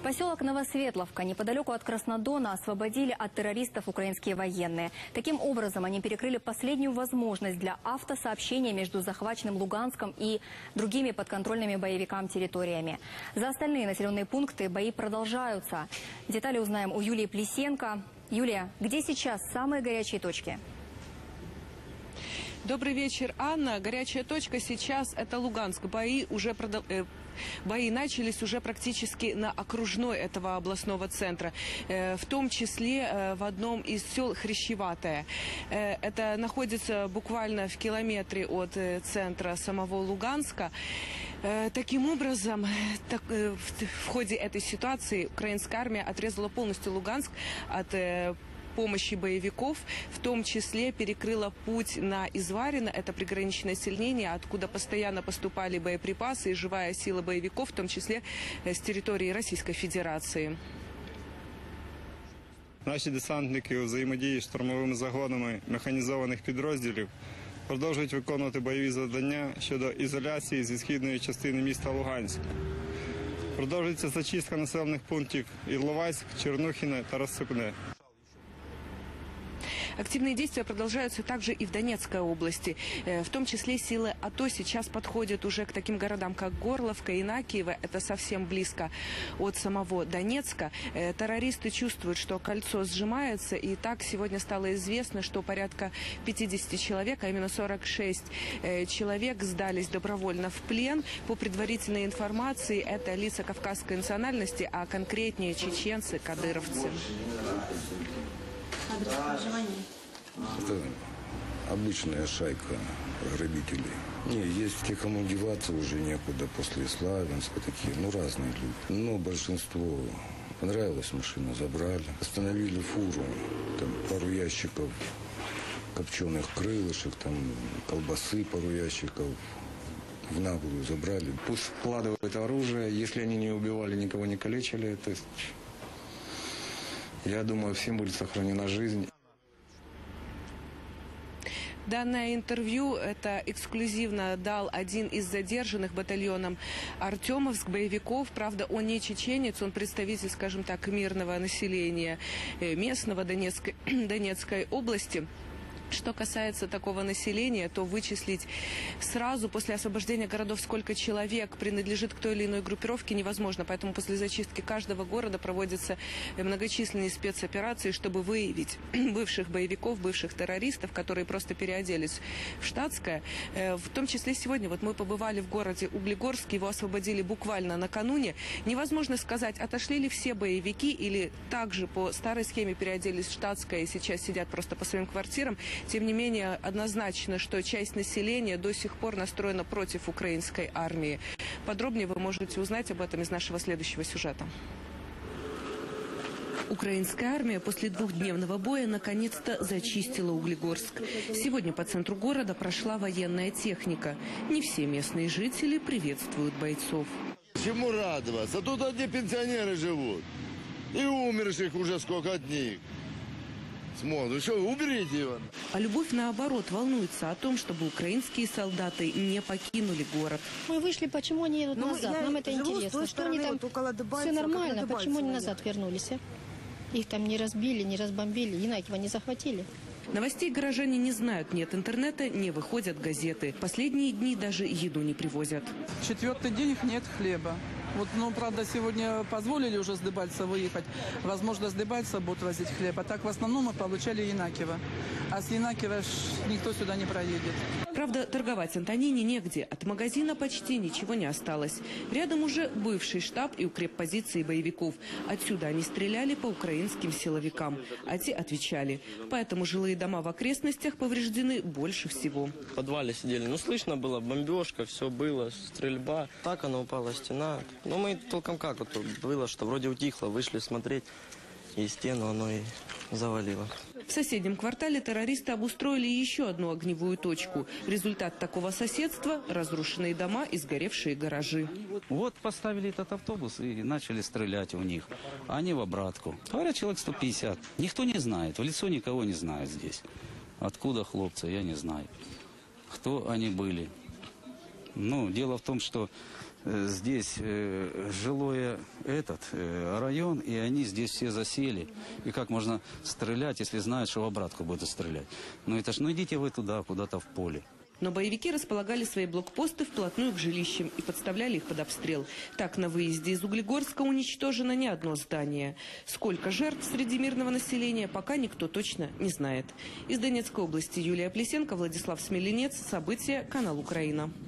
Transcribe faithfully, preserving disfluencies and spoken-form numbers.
Поселок Новосветловка неподалеку от Краснодона освободили от террористов украинские военные. Таким образом, они перекрыли последнюю возможность для автосообщения между захваченным Луганском и другими подконтрольными боевикам территориями. За остальные населенные пункты бои продолжаются. Детали узнаем у Юлии Плесенко. Юлия, где сейчас самые горячие точки? Добрый вечер, Анна. Горячая точка сейчас – это Луганск. Бои уже продол... э, бои начались уже практически на окружной этого областного центра, э, в том числе э, в одном из сел Хрящеватое. Э, это находится буквально в километре от э, центра самого Луганска. Э, таким образом, так, э, в, в ходе этой ситуации украинская армия отрезала полностью Луганск от э, помощи боевиков, в том числе перекрыла путь на Изварино, это приграничное селение, откуда постоянно поступали боеприпасы и живая сила боевиков, в том числе с территории Российской Федерации. Наші десантники у взаємодії з штурмовими загонами механізованих підрозділів продовжують виконувати бойові завдання щодо ізоляції зі східної частини міста Луганськ. Продовжується зачистка населених пунктів Ірловайськ, Чернухіне та Розсипне. Активные действия продолжаются также и в Донецкой области. В том числе силы АТО сейчас подходят уже к таким городам, как Горловка, Инакиево. Это совсем близко от самого Донецка. Террористы чувствуют, что кольцо сжимается. И так сегодня стало известно, что порядка пятидесяти человек, а именно сорок шесть человек, сдались добровольно в плен. По предварительной информации, это лица кавказской национальности, а конкретнее чеченцы, кадыровцы. Это обычная шайка грабителей. Не, есть те, кому деваться уже некуда после Славянска, такие, ну, разные люди. Но большинство понравилась машина, забрали. Остановили фуру, там пару ящиков копченых крылышек, там колбасы, пару ящиков. В наглую забрали. Пусть вкладывают оружие, если они не убивали, никого не калечили, то есть... Я думаю, всем будет сохранена жизнь. Данное интервью это эксклюзивно дал один из задержанных батальоном Артемовск боевиков. Правда, он не чеченец, он представитель, скажем так, мирного населения местного Донецкой, Донецкой области. Что касается такого населения, то вычислить сразу после освобождения городов, сколько человек принадлежит к той или иной группировке, невозможно. Поэтому после зачистки каждого города проводятся многочисленные спецоперации, чтобы выявить бывших боевиков, бывших террористов, которые просто переоделись в штатское. В том числе сегодня вот мы побывали в городе Углегорск, его освободили буквально накануне. Невозможно сказать, отошли ли все боевики или также по старой схеме переоделись в штатское и сейчас сидят просто по своим квартирам. Тем не менее, однозначно, что часть населения до сих пор настроена против украинской армии. Подробнее вы можете узнать об этом из нашего следующего сюжета. Украинская армия после двухдневного боя наконец-то зачистила Углегорск. Сегодня по центру города прошла военная техника. Не все местные жители приветствуют бойцов. Чему радоваться? Тут одни пенсионеры живут. И умерших уже сколько дней. Смотрю, что, уберите его. А Любовь, наоборот, волнуется о том, чтобы украинские солдаты не покинули город. Мы вышли, почему они едут ну, назад? Нам это интересно. Что они там, вот все нормально, почему они назад вернулись? А? Их там не разбили, не разбомбили, Инакиево не захватили. Новостей горожане не знают, нет интернета, не выходят газеты. Последние дни даже еду не привозят. Четвертый день их нет хлеба. Вот, ну, правда, сегодня позволили уже с Дебальца выехать. Возможно, с Дебальца будут возить хлеб. А так, в основном, мы получали Инакиево. А с Инакиева никто сюда не проедет. Правда, торговать Антонине негде. От магазина почти ничего не осталось. Рядом уже бывший штаб и укреппозиции боевиков. Отсюда они стреляли по украинским силовикам. А те отвечали. Поэтому жилые дома в окрестностях повреждены больше всего. В подвале сидели. Ну, слышно было, бомбежка, все было, стрельба. Так она упала, стена. Ну, мы толком как вот было, что вроде утихло, вышли смотреть, и стену оно и завалило. В соседнем квартале террористы обустроили еще одну огневую точку. Результат такого соседства – разрушенные дома и сгоревшие гаражи. Вот поставили этот автобус и начали стрелять у них. Они в обратку. Говорят, человек сто пятьдесят. Никто не знает, в лицо никого не знает здесь. Откуда хлопцы, я не знаю. Кто они были. Ну, дело в том, что э, здесь э, жилой этот э, район, и они здесь все засели. И как можно стрелять, если знают, что в обратку будут стрелять? Ну это ж, ну идите вы туда, куда-то в поле. Но боевики располагали свои блокпосты вплотную к жилищам и подставляли их под обстрел. Так, на выезде из Углегорска уничтожено не одно здание. Сколько жертв среди мирного населения, пока никто точно не знает. Из Донецкой области Юлия Плесенко, Владислав Смеленец. События. Канал Украина.